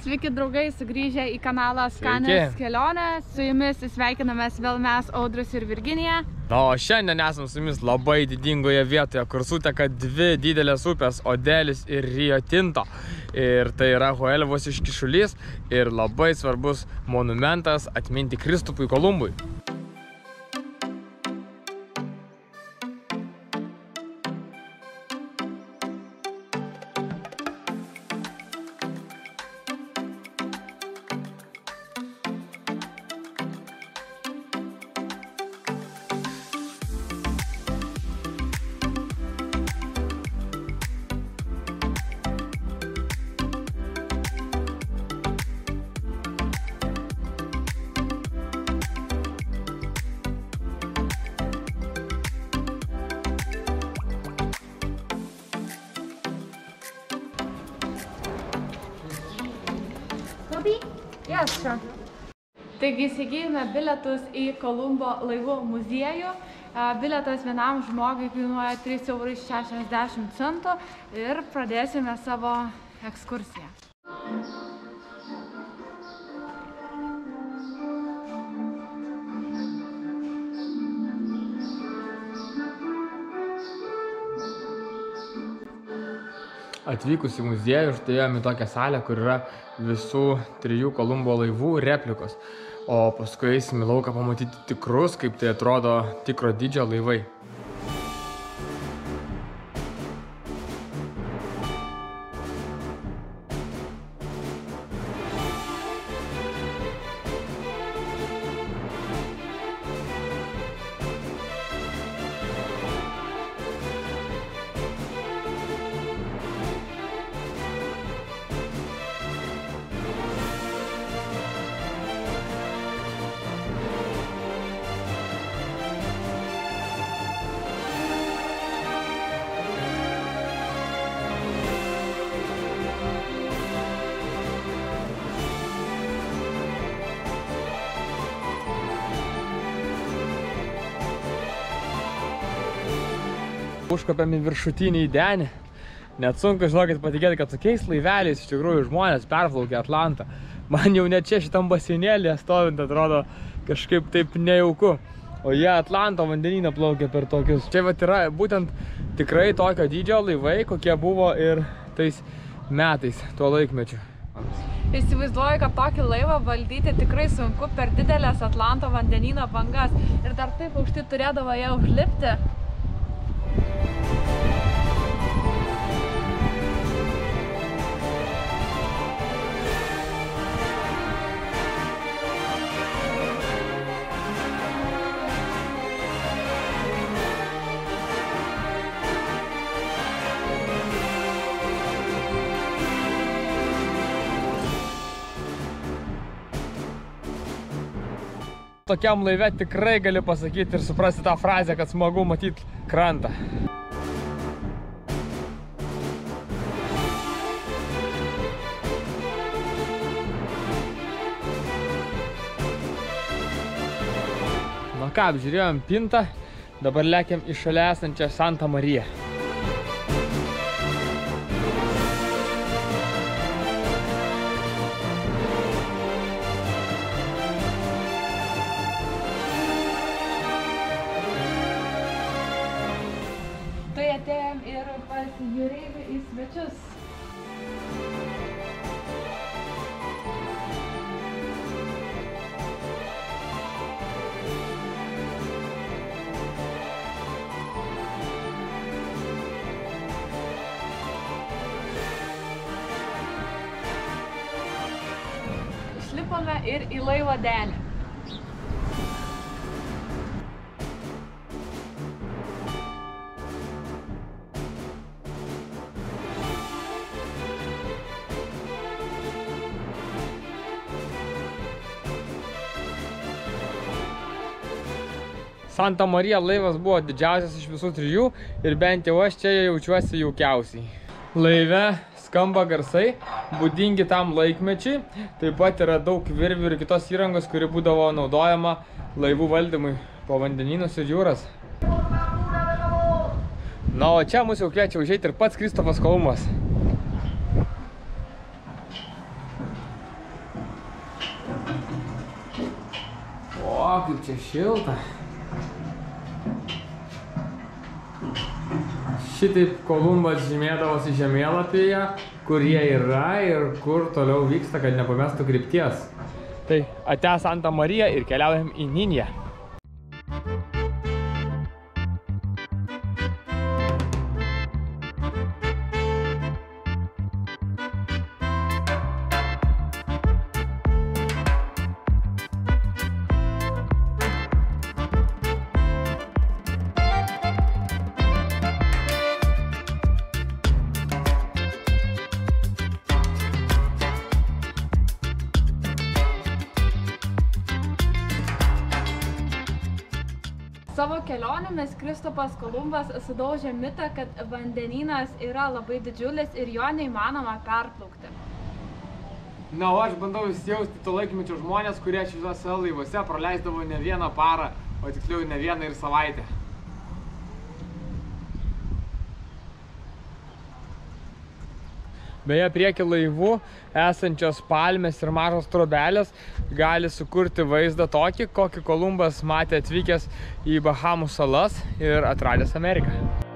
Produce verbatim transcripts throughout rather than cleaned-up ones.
Sveiki draugai, sugrįžę į kanalą Skanios kelionės. Su jumis sveikinamės vėl mes, Audrius ir Virginija. Na, o šiandien esam su jumis labai didingoje vietoje, kur suteka dvi didelės upės – Odelis ir Rio Tinto. Ir tai yra Huelvos iškyšulys ir labai svarbus monumentas atminti Kristupui Kolumbui. Yes, sure. Taigi įsigijome bilietus į Kolumbo laivų muziejų. Bilietas vienam žmogui kainuoja trys eurai šešiasdešimt centų ir pradėsime savo ekskursiją. Atvykus į muziejų, užtėjome į tokią salę, kur yra visų trijų Kolumbo laivų replikos. O paskui eisim į lauką pamatyti tikrus, kaip tai atrodo tikro dydžio laivai. Užkopėm į viršutinį į denį. Net sunku, žinokit, patikėti, kad tokiais laiveliais iš tikrųjų žmonės perplaukė Atlantą. Man jau net čia šitam baseinėlėje stovint atrodo kažkaip taip nejauku. O jie Atlanto vandenyną plaukė per tokius. Čia vat yra būtent tikrai tokio dydžio laivai, kokie buvo ir tais metais, tuo laikmečiu. Įsivaizduoju, kad tokį laivą valdyti tikrai sunku per didelės Atlanto vandenyno bangas. Ir dar taip aukštai turėdavo jie užlipti. Tokiam laive tikrai gali pasakyti ir suprasti tą frazę, kad smagu matyti krantą. Na ką, apžiūrėjom Pintą, dabar lekiam į šalia esančią Santa Mariją. Tai atėjom ir pas jūreivį į svečius. Išlipome ir į laivo denį. Santa Marija laivas buvo didžiausias iš visų trijų ir bent jau aš čia jaučiuosi jaukiausiai. Laive skamba garsai, būdingi tam laikmečiai, taip pat yra daug virvių ir kitos įrangos, kuri būdavo naudojama laivų valdymui po vandenynus ir jūras. Na, o čia mus jau kviečia užeiti ir pats Kristopas Kolumbas. kaip čia šilta. Šitaip Kolumbas žymėdavosi žemėlapyje, kur jie yra ir kur toliau vyksta, kad nepamestų krypties. Tai ate Santa Marija ir keliaujam į Ninją. Savo kelionėmis Kristupas Kolumbas sudaužė mitą, kad vandenynas yra labai didžiulis ir jo neįmanoma perplaukti. Na, o aš bandau įsijausti to laikmečio žmonės, kurie šiuose laivuose praleisdavo ne vieną parą, o tiksliau ne vieną ir savaitę. Beje, prieki laivų esančios palmės ir mažos trobelės gali sukurti vaizdą tokį, kokį Kolumbas matė atvykęs į Bahamų salas ir atradęs Ameriką.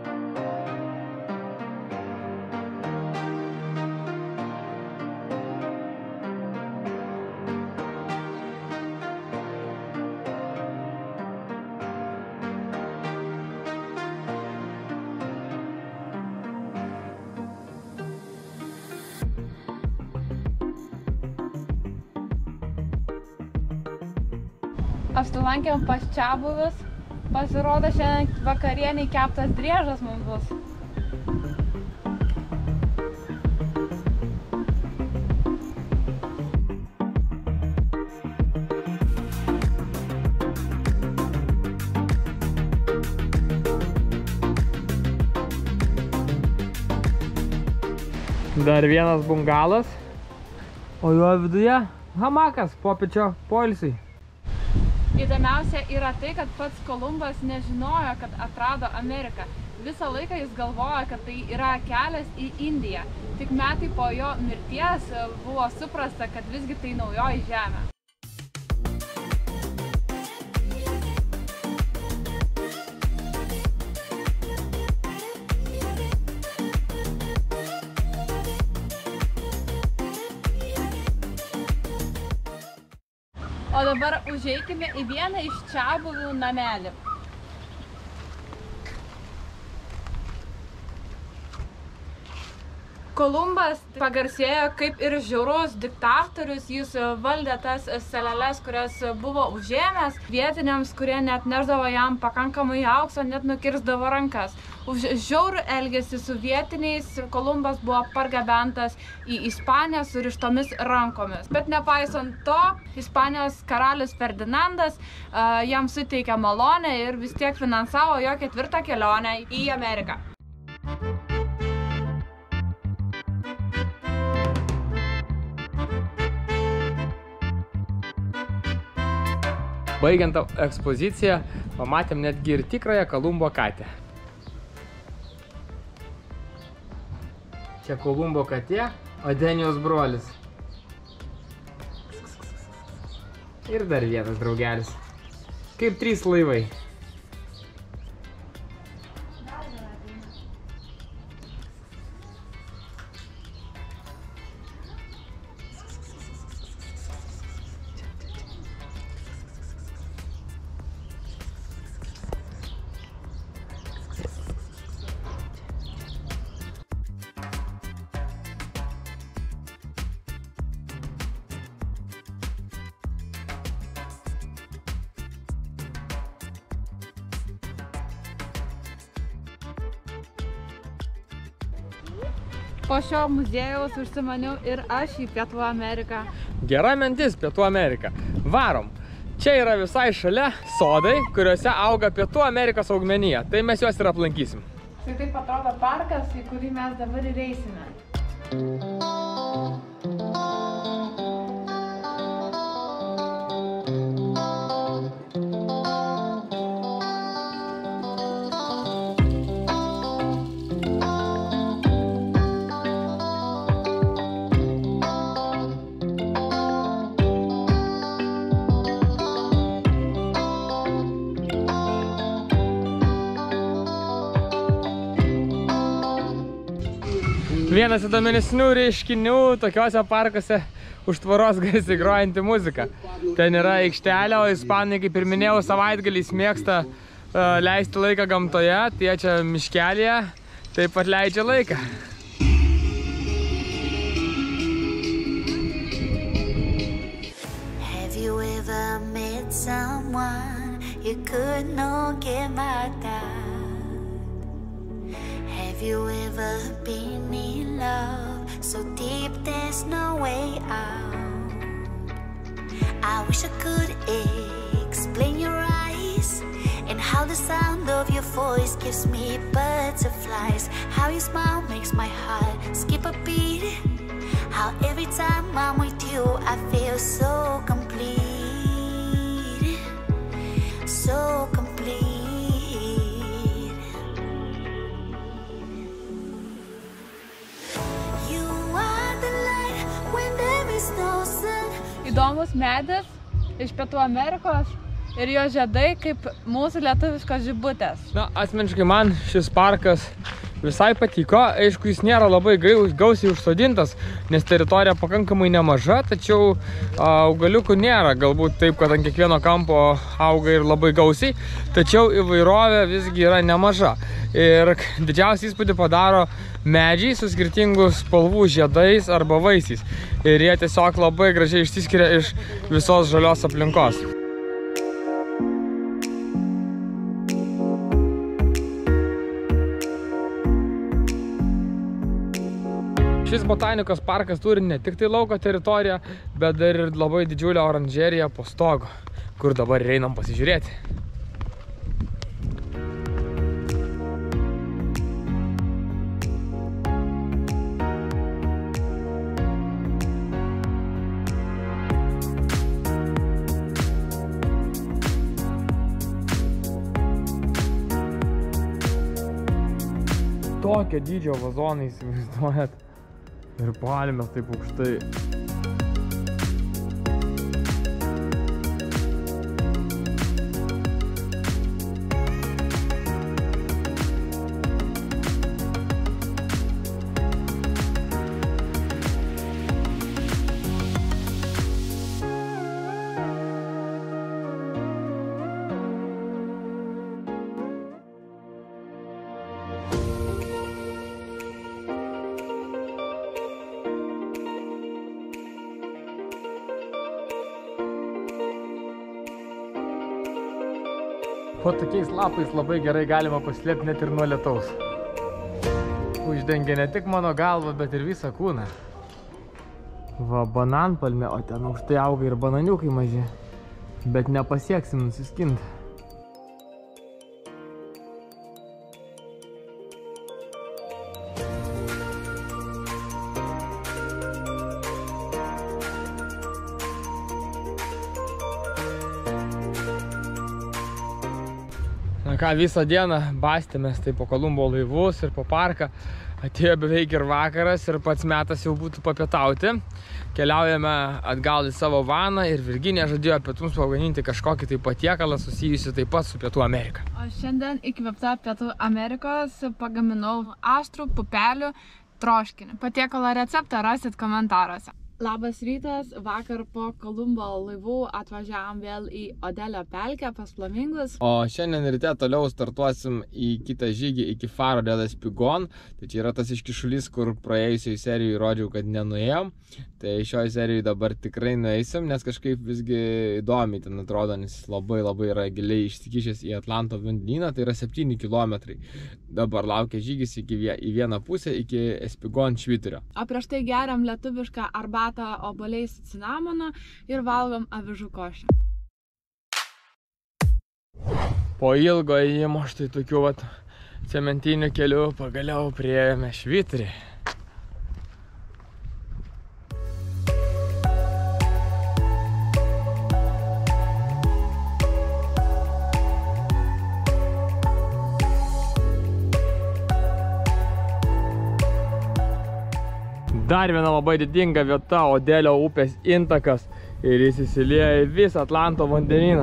Apsilankėm pas čiabuvius, pasirodo šiandien vakarieniai keptas driežas mums bus. Dar vienas bungalas, o jo viduje hamakas popiečio poilsiui. Įdomiausia yra tai, kad pats Kolumbas nežinojo, kad atrado Ameriką. Visą laiką jis galvojo, kad tai yra kelias į Indiją. Tik metai po jo mirties buvo suprasta, kad visgi tai naujoji žemė. O dabar užeikime į vieną iš čiabuvių namelį. Kolumbas pagarsėjo kaip ir žiaurus diktatorius, jis valdė tas saleles, kurias buvo užėmęs, vietiniams, kurie net nešdavo jam pakankamai aukso, net nukirsdavo rankas. Už žiaurų elgesį su vietiniais Kolumbas buvo pargabentas į Ispaniją surištomis rankomis. Bet nepaisant to, Ispanijos karalius Ferdinandas uh, jam suteikė malonę ir vis tiek finansavo jo ketvirtą kelionę į Ameriką. Baigiant ekspoziciją, pamatėm netgi ir tikrąją Kolumbo katę. Čia Kolumbo katė, o Denijos brolis. Ir dar vienas draugelis. Kaip trys laivai. Po šio muziejaus užsimaniau ir aš į Pietų Ameriką. Gera mintis, Pietų Amerika. Varom. Čia yra visai šalia sodai, kuriuose auga Pietų Amerikos augmenija. Tai mes juos ir aplankysim. Tai taip atrodo parkas, į kurį mes dabar ir eisime. Vienas įdomesnių reiškinių tokiuose parkuose už tvoros garsiai grojanti muzika. Ten yra aikštelė, o ispanai, kaip ir minėjau, savaitgaliais mėgsta uh, leisti laiką gamtoje, tai čia miškelėje taip pat leidžia laiką. Have you ever met someone you could not get my dad? Have you ever been in love so deep there's no way out? I wish I could explain your eyes and how the sound of your voice gives me butterflies. How your smile makes my heart skip a beat. How every time I'm with you I feel so complete, so complete. Įdomus medis iš Pietų Amerikos ir jo žiedai kaip mūsų lietuviškos žibutės. Na, asmeniškai man šis parkas visai patiko. Aišku, jis nėra labai gausiai užsodintas, nes teritorija pakankamai nemaža, tačiau augaliukų nėra. Galbūt taip, kad ant kiekvieno kampo auga ir labai gausiai, tačiau įvairovė visgi yra nemaža. Ir didžiausią įspūdį padaro medžiai su skirtingų spalvų žiedais arba vaisiais. Ir jie tiesiog labai gražiai išsiskiria iš visos žalios aplinkos. Šis botanikos parkas turi ne tik tai lauko teritoriją, bet dar ir labai didžiulę oranžeriją po stogu, kur dabar einam pasižiūrėti. Tokio dydžio vazonai, įsivaizduojat. Ir palmės taip aukštai. Po tokiais lapais labai gerai galima paslėpti net ir nuo lietaus. Uždengia ne tik mano galvą, bet ir visą kūną. Va, bananpalmė, o ten aukštai auga ir bananiukai maži. Bet nepasieksim nusiskinti. Na ką, visą dieną bastėmės tai po Kolumbo laivus ir po parką. Atėjo beveik ir vakaras ir pats metas jau būtų papietauti. Keliaujame atgal į savo vaną ir Virginija žadėjo pietums pagaminti kažkokį tai patiekalą susijusi taip pat su Pietų Amerika. O šiandien įkvėpta Pietų Amerikos pagaminau aštrų pupelių troškinį. Patiekalo receptą rasit komentaruose. Labas rytas, vakar po Kolumbo laivų atvažiavom vėl į Odelio pelkę pas flamingus. O šiandien ryte toliau startuosim į kitą žygį iki Faro del Espigón. Tai čia yra tas iškišulys, kur praėjusiai serijai rodžiau, kad nenuėjom. Tai šioj serijai dabar tikrai nueisim, nes kažkaip visgi įdomiai ten atrodo, nes jis labai labai yra giliai išsikišęs į Atlanto vandenyną, tai yra septyni kilometrai. Dabar laukia žygis iki į vieną pusę, iki Espigón švyturio. O prieš tai geriam lietuvišką arbatą obuoliais su cinamonu ir valgom avižų košę. Po ilgo ėjimo štai tokių vat cementinių kelių pagaliau priėjome švyturį. Dar viena labai didinga vieta, Odelio upės intakas, ir jis įsilieja į visą Atlanto vandenyną.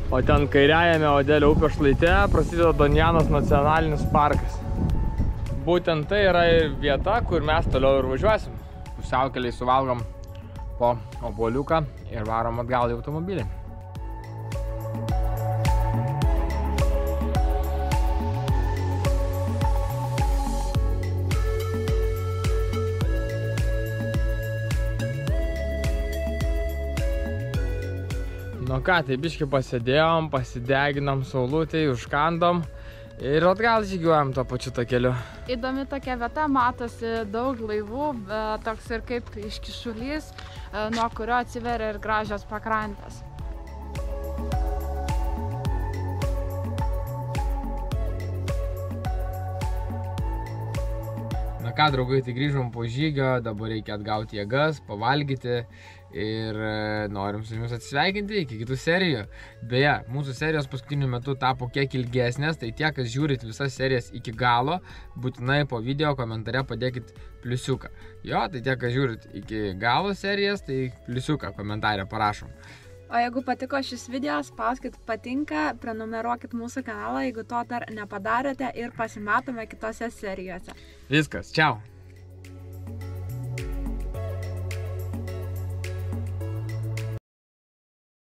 O ten kairiajame Odelio upės šlaite prasideda Donjanos nacionalinis parkas. Būtent tai yra ir vieta, kur mes toliau ir važiuosim. Pusiaukeliai suvalgom po obuoliuką ir varom atgal į automobilį. Nu ką, tai biškį pasėdėjom, pasideginom saulutėj, užkandom ir atgal žygiuojam tuo pačiu takeliu. Įdomi tokia vieta, matosi daug laivų, toks ir kaip iškišulys, nuo kurio atsiveria ir gražios pakrantės. Na ką, draugai, tai grįžom po žygio, dabar reikia atgauti jėgas, pavalgyti ir norim su jumis atsisveikinti iki kitų serijų. Beje, mūsų serijos paskutiniu metu tapo kiek ilgesnės, tai tie, kas žiūrit visas serijas iki galo, būtinai po video komentare padėkit pliusiuką. Jo, tai tie, kas žiūrit iki galo serijas, tai pliusiuką komentare parašom. O jeigu patiko šis video, spauskit patinka, prenumeruokit mūsų kanalą, jeigu to dar nepadarėte ir pasimatome kitose serijose. Viskas, čiau!